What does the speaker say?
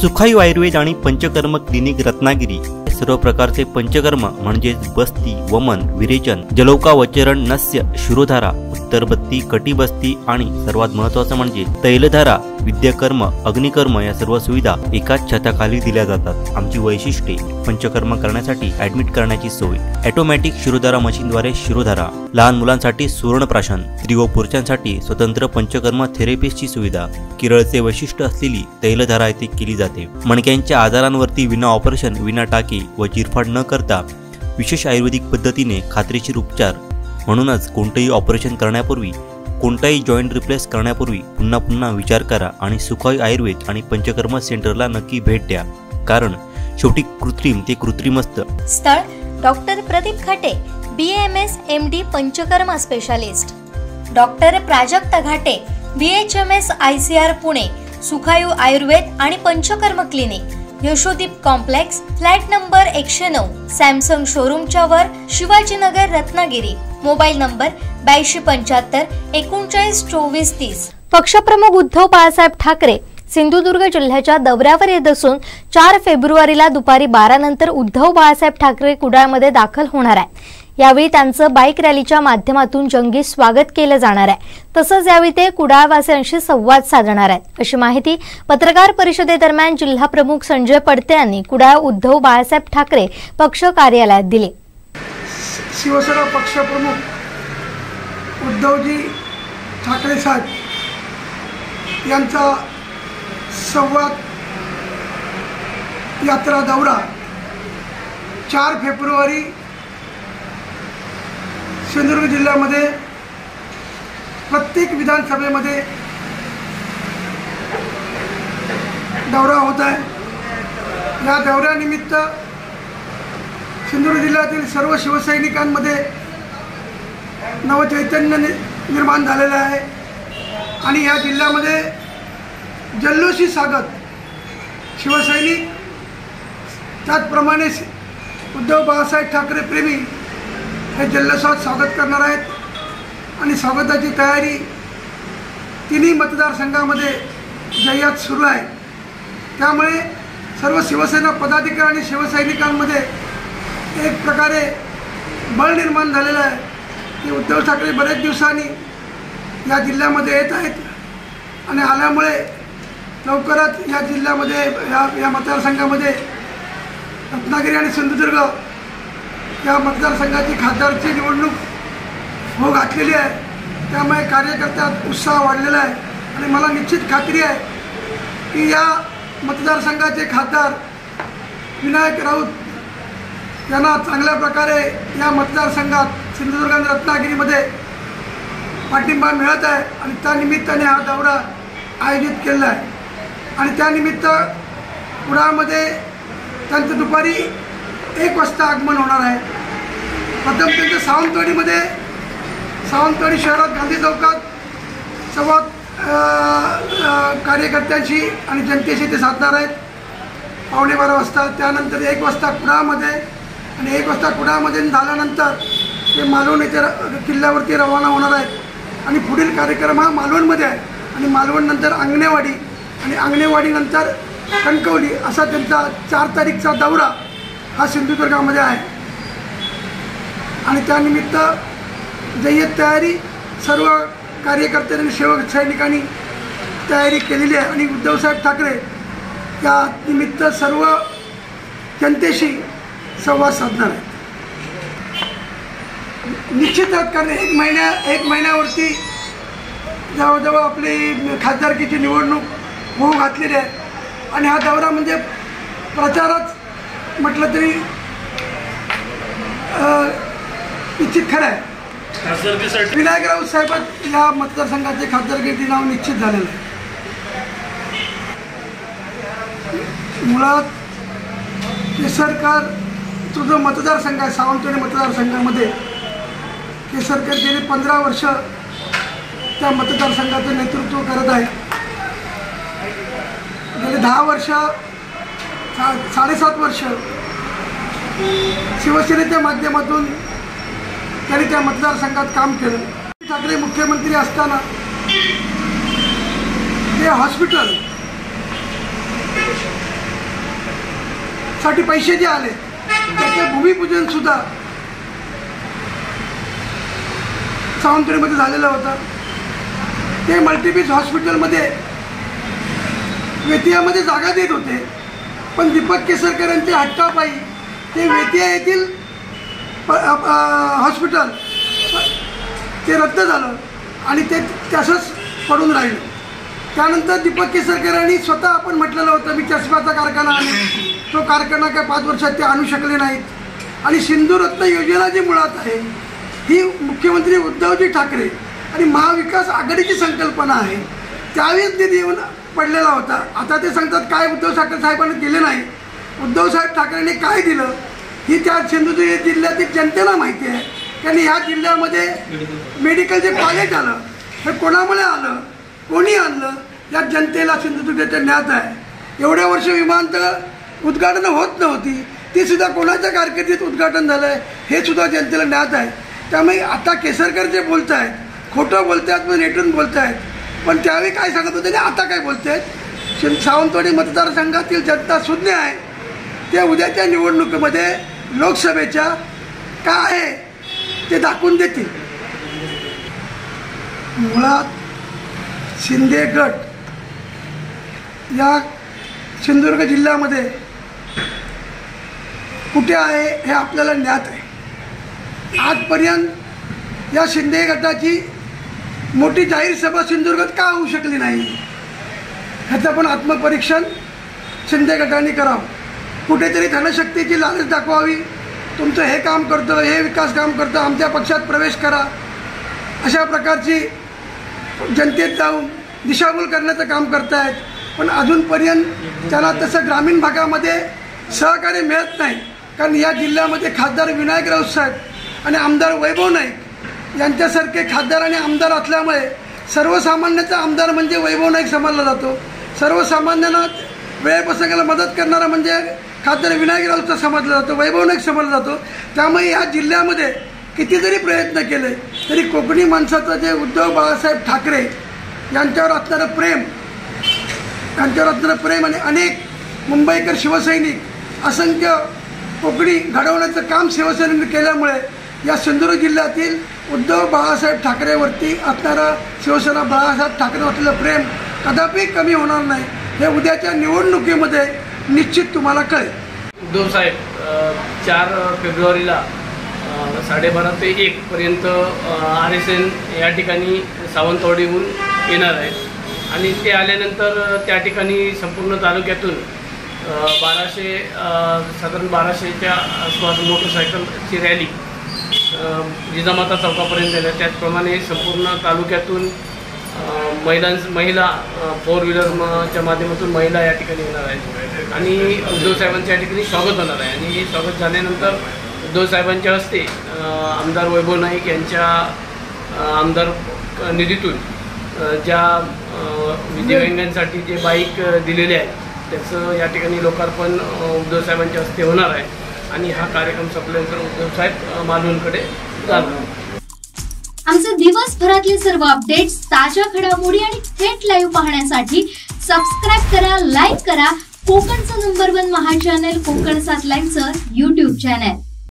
सुखायू आयुर्वेद आणि पंचकर्म क्लिनिक रत्नागिरी सर्व प्रकारचे पंचकर्म म्हणजेच बस्ती, वमन, विरेचन, जलौका, वचरण, नस्य, शिरोधारा, उत्तरबत्ती, कटिबस्ती आणि सर्वात महत्त्वाचं म्हणजे तैलधारा, विद्याकर्म, अग्निकर्म या सर्व सुविधा एकाच छताखाली दिल्या जातात। आमची वैशिष्ट्ये पंचकर्म करण्यासाठी ऍडमिट करण्याची सोय, ऑटोमॅटिक शिरोधारा मशीनद्वारे शिरोधारा, लहान मुलांसाठी सुवर्णप्राशन, स्त्री व पुरुषांसाठी स्वतंत्र पंचकर्म थेरपिस्टची सुविधा, केरळचे वैशिष्ट्य असलेली तैलधारा येथे केली जाते। मणक्यांच्या आजारांवरती विना ऑपरेशन, विना टाके व चिरफाड न करता विशेष आयुर्वेदिक पद्धतीने खात्रीशीर उपचार। म्हणूनच कोणतेही ऑपरेशन करण्यापूर्वी, कोणताही जॉईंट रिप्लेस करण्यापूर्वी पुन्हा विचार करा आणि सुखायू आयुर्वेद आणि पंचकर्म सेंटरला नक्की भेट द्या, कारण शेवटी कृत्रिम ते कृत्रिम असतं। स्थळ doctor Pradeep Khate, BAMS MD Panchakarma specialist, doctor Prajakt Ghate, BHMS ICR Pune, Sukhayu Ayurveda आणि Panchakarma clinic, Yashodeep complex, flat number 109, Samsung शोरूमच्या वर, शिवाजीनगर, रत्नागिरी। Mobile number 8275 39 24 30। पक्षप्रमुख उद्धव बाळासाहेब ठाकरे सिंधुदुर्ग जिल्ह्याच्या दौऱ्यावर येत असून 4 फेब्रुवारीला दुपारी 12 नंतर उद्धव बाळासाहेब ठाकरे कुडाळमध्ये दाखल होणार आहे। यावेळी त्यांचं बाईक रॅलीच्या माध्यमातून जंगी स्वागत केलं जाणार आहे। तसंच यावेळी ते कुडाळवासियांशी संवाद साधणार आहेत, अशी माहिती पत्रकार परिषदेदरम्यान जिल्हा प्रमुख संजय पडते यांनी कुडाळ उद्धव बाळासाहेब ठाकरे पक्ष कार्यालयात दिली। शिवसेना पक्षप्रमुख उद्धवजी ठाकरे साहेब यांचा संवाद यात्रा दौरा 4 फेब्रुवारी सिंधुदुर्ग जिल्ह्यामध्ये प्रत्येक विधानसभेमध्ये दौरा होत आहे। या दौऱ्यानिमित्त सिंधुदुर्ग जिल्ह्यातील सर्व शिवसैनिकांमध्ये नवचैतन्य निर्माण झालेलं आहे आणि या जिल्ह्यामध्ये जल्लोषी स्वागत शिवसैनिक, त्याचप्रमाणे उद्धव बाळासाहेब ठाकरे प्रेमी हे जल्लोषात स्वागत करणार आहेत आणि स्वागताची तयारी तिन्ही मतदारसंघामध्ये जय्यत सुरू आहे। त्यामुळे सर्व शिवसेना पदाधिकारी आणि शिवसैनिकांमध्ये एक प्रकारे बळ निर्माण झालेलं आहे की उद्धव ठाकरे बरेच दिवसांनी या जिल्ह्यामध्ये येत आहेत आणि आल्यामुळे लवकरच या जिल्ह्यामध्ये या मतदारसंघामध्ये रत्नागिरी आणि सिंधुदुर्ग या मतदारसंघाची खासदारची निवडणूक हो घातलेली आहे। त्यामुळे कार्यकर्त्यात उत्साह वाढलेला आहे आणि मला निश्चित खात्री आहे की या मतदारसंघाचे खासदार विनायक राऊत यांना चांगल्या प्रकारे या मतदारसंघात सिंधुदुर्ग आणि रत्नागिरीमध्ये पाठिंबा मिळत आहे आणि त्या निमित्ताने हा दौरा आयोजित केला आहे आणि त्यानिमित्त कुडाळमध्ये त्यांचं दुपारी 1 वाजता आगमन होणार आहे। प्रथम त्यांचं सावंतवाडी शहरात गांधी चौकात संवाद कार्यकर्त्यांशी आणि जनतेशी ते साधणार आहेत 11:15 वाजता। त्यानंतर 1 वाजता कुडाळमध्ये आणि 1 वाजता कुडाळमध्ये झाल्यानंतर ते मालवण येथे किल्ल्यावरती रवाना होणार आहेत आणि पुढील कार्यक्रम हा मालवणमध्ये आहे आणि मालवणनंतर अंगणेवाडी आणि अंगणेवाडीनंतर कणकवली असा त्यांचा 4 तारीखचा दौरा हा सिंधुदुर्गामध्ये आहे आणि त्यानिमित्त जय्यत तयारी सर्व कार्यकर्त्यांनी शिवसैनिकांनी तयारी केलेली आहे आणि उद्धवसाहेब ठाकरे या निमित्त सर्व जनतेशी संवाद साधणार आहेत। निश्चितच कारण 1 महिन्यावरती जवळजवळ आपली खासदारकीची निवडणूक होऊ घातलेली आहे आणि हा दौरा म्हणजे प्रचारच म्हटलं तरी निश्चित खरं आहे। विनायक राऊत साहेब या मतदारसंघाचे खासदारकीचे नाव निश्चित झालेलं आहे। मुळात केसरकर जो मतदारसंघ आहे सावंतवाडी मतदारसंघामध्ये केसरकर गेली 15 वर्ष त्या मतदारसंघाचं नेतृत्व करत आहे। गेली 10 वर्ष 7.5 वर्ष शिवसेनेच्या माध्यमातून त्यांनी त्या मतदारसंघात काम केलं। ठाकरे मुख्यमंत्री असताना ते हॉस्पिटल साठी पैसे जे आले त्याचे भूमिपूजन सुद्धा सावंतवाडीमध्ये झालेलं होतं. ते मल्टीपीस हॉस्पिटलमध्ये वेतियामध्ये जागा देत होते, पण दीपक केसरकर यांच्या हट्टापायी ते वेतिया येथील हॉस्पिटल ते रद्द झालं आणि ते तसंच पडून राहिलं. त्यानंतर दीपक केसरकरांनी स्वतः आपण म्हटलेलं होतं मी चष्म्याचा कारखाना आणेन, तो कारखाना काय 5 वर्षात ते आणू शकले नाहीत. आणि सिंधुरत्न योजना जी मुळात आहे ही मुख्यमंत्री उद्धवजी ठाकरे आणि महाविकास आघाडीची संकल्पना आहे, त्यावेळेस निधी येऊन पडलेला होता. आता ते सांगतात काय उद्धव ठाकरे साहेबांनी दिले नाही. उद्धव साहेब ठाकरेंनी काय दिलं ही त्या सिंधुदुर्ग जिल्ह्यातील जनतेला माहिती आहे. कारण ह्या जिल्ह्यामध्ये मेडिकल जे कॉलेज आलं हे कोणामुळे आलं, कोणी आणलं, या जनतेला सिंधुदुर्गाच्या ज्ञात आहे. एवढ्या वर्ष विमानतळ उद्घाटन होत नव्हती, ती सुद्धा कोणाच्या कारकिर्दीत उद्घाटन झालं आहे हे सुद्धा जनतेला ज्ञात आहे. त्यामुळे आता केसरकर जे बोलत आहेत खोटं बोलत आहेत, मग रेटून बोलत आहेत, पण त्यावेळी काय सांगत होते आणि आता काय बोलत आहेत. सावंतवाडी मतदारसंघातील जनता सुज्ञ आहे. ते उद्याच्या निवडणुकीमध्ये लोकसभेच्या काय आहे ते दाखवून देतील. मुळात शिंदे गट या सिंधुदुर्ग जिल्ह्यामध्ये कुठे आहे हे आपल्याला ज्ञात आहे. आजपर्यंत या शिंदे गटाची मोठी जाहीर सभा सिंधुदुर्गात का होऊ शकली नाही ह्याचं पण आत्मपरीक्षण शिंदे गटाने करावं. कुठेतरी धनशक्तीची लालच दाखवावी, तुमचं हे काम करतं, हे विकास काम करतं, आमच्या पक्षात प्रवेश करा, अशा प्रकारची जनतेत जाऊन दिशाभूल करण्याचं काम करतायत. पण अजूनपर्यंत त्याला तसं ग्रामीण भागामध्ये सहकार्य मिळत नाही. कारण या जिल्ह्यामध्ये खासदार विनायक राऊत साहेब आणि आमदार वैभव नाईक यांच्यासारखे खासदार आणि आमदार असल्यामुळे सर्वसामान्याचा आमदार म्हणजे वैभव नाईक समजला जातो. सर्वसामान्यांना वेळप्रसंगाला मदत करणारा म्हणजे खासदार विनायक राऊतचा समजला जातो, वैभव नाईक समजला जातो. त्यामुळे या जिल्ह्यामध्ये किती जरी प्रयत्न केले तरी कोकणी माणसाचं जे उद्धव बाळासाहेब ठाकरे यांच्यावर असणारं प्रेम आणि अनेक मुंबईकर शिवसैनिक असंख्य कोकणी घडवण्याचं काम शिवसेनेने केल्यामुळे या सिंधुदुर्ग जिल्ह्यातील उद्धव बाळासाहेब ठाकरेवरती असणारं शिवसेना बाळासाहेब ठाकरे असलेलं प्रेम कदापि कमी होणार नाही. हे उद्याच्या निवडणुकीमध्ये निश्चित तुम्हाला कळेल. उद्धव साहेब 4 फेब्रुवारीला 12:30 ते 1 पर्यंत RSN या ठिकाणी सावंतवाडीहून येणार आहेत आणि ते आल्यानंतर त्या ठिकाणी संपूर्ण तालुक्यातून 1200च्या आसपास मोटरसायकलची रॅली जिजामाता चौकापर्यंत येणार. त्याचप्रमाणे संपूर्ण तालुक्यातून महिला 4 व्हीलरच्या माध्यमातून महिला या ठिकाणी येणार आहेत आणि उद्धव साहेबांच्या या ठिकाणी स्वागत होणार आहे. आणि हे स्वागत झाल्यानंतर उद्धव साहेबांच्या हस्ते आमदार वैभव नाईक यांच्या आमदार निधीतून ज्या दिव्यांगांसाठी जे बाईक दिलेले आहेत त्याचं या ठिकाणी लोकार्पण उद्धव साहेबांच्या हस्ते होणार आहे. आणि हा कार्यक्रम संपल्यानंतर उद्धव साहेब मालवणकडे जाणार. आमचे दिवसभरातले सर्व अपडेट्स, ताज्या घडामोडी आणि थेट लाईव्ह पाहण्यासाठी सबस्क्राईब करा, लाईक करा कोकणचं नंबर 1 महा चॅनल कोकण 7 लाईव्हचं YouTube चॅनल.